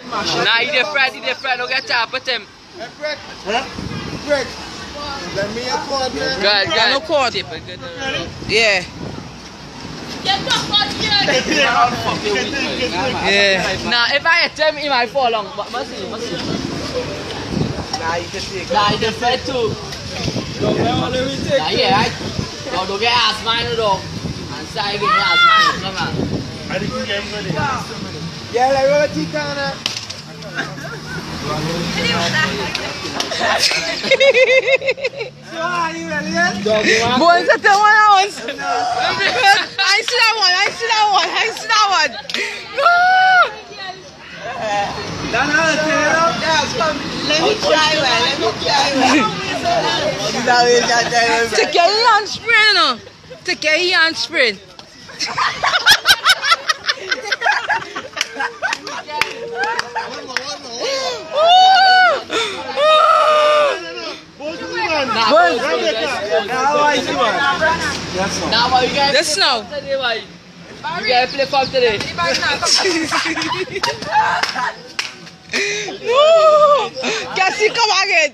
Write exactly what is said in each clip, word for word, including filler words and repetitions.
Nah, he different, he different. Don't get top with him. Hey, Fred. Huh? Fred. Let me a cord, man. Good, good. No cord. Yeah. Yeah. Nah, if I hit him, he might fall long. But must see, must see. Nah, you can take it. Nah, he different too. Nah, yeah, right? No, don't get ass mine, though. And say you get ass mine. Come on. I think you get him. Yeah, like what you can. Bones at the one ounce. I see that one, I see that one, I see that one. Let me try one, let me try one. Take your hand spray, you know. Take your hand spray. Now, what you guys? This now. You guys play fuck today. No! Cassie, come again.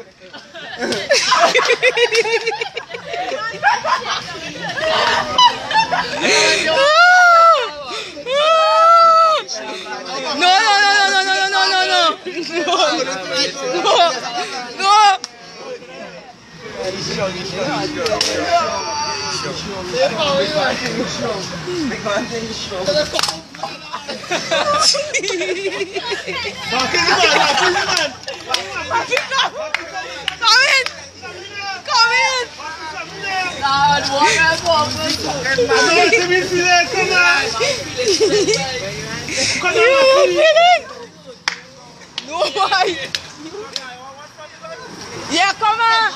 No, no, no, no, no, no, no, no, no, no, no. Come in! Come in! No, why? Yeah, come on!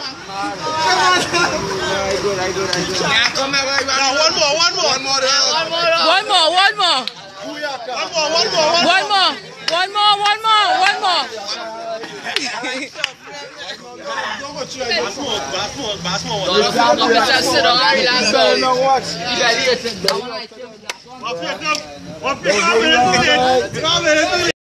I good, I good, I good. Yeah, come on, one more, one more, one more, One more, One more, one more. one more, one more, One more, one more, one more, one more. Don't sit down, relax.